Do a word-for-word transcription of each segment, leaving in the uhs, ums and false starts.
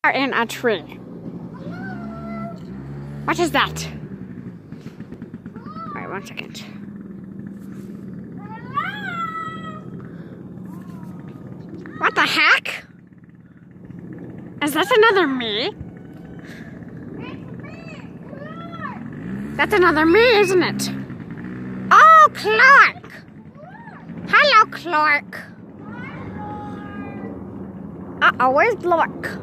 In a tree. What is that? Alright, one second. What the heck? Is that another me? That's another me, isn't it? Oh, Clark! Hello, Clark. Uh-oh, where's Clark?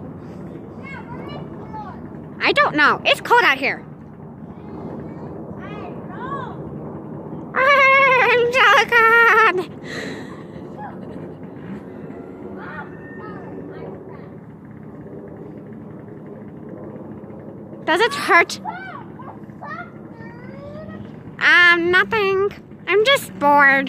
I don't know. It's cold out here. I'm so cold. Does it hurt? Um, nothing. I'm just bored.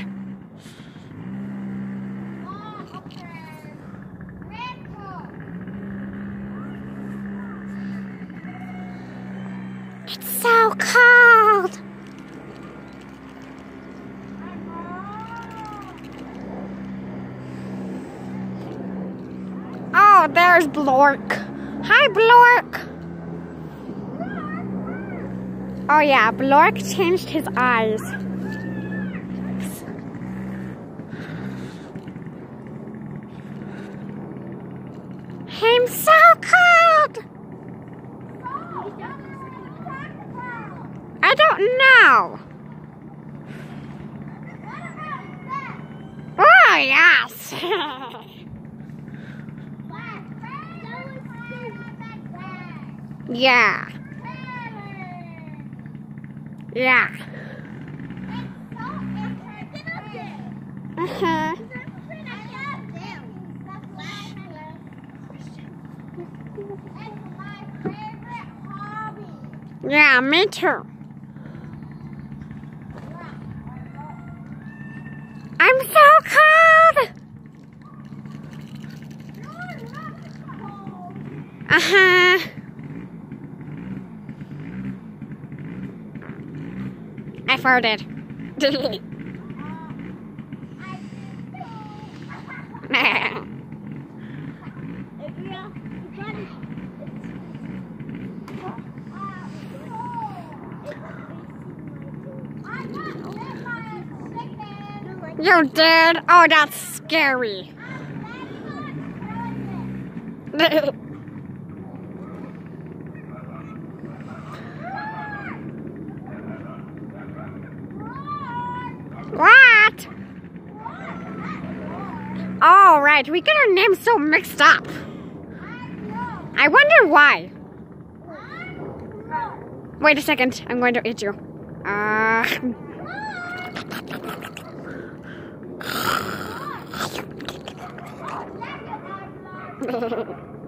It's so cold. Oh, there's Blork. Hi, Blork. Oh yeah, Blork changed his eyes. I'm so cold. I don't know. Oh yes. Yeah. Yeah. Uh-huh. Yeah, me too. I'm so cold. Uh-huh. I farted. You did? Oh, that's scary. What? Oh, right. We get our names so mixed up. I wonder why. Wait a second. I'm going to eat you. Uh...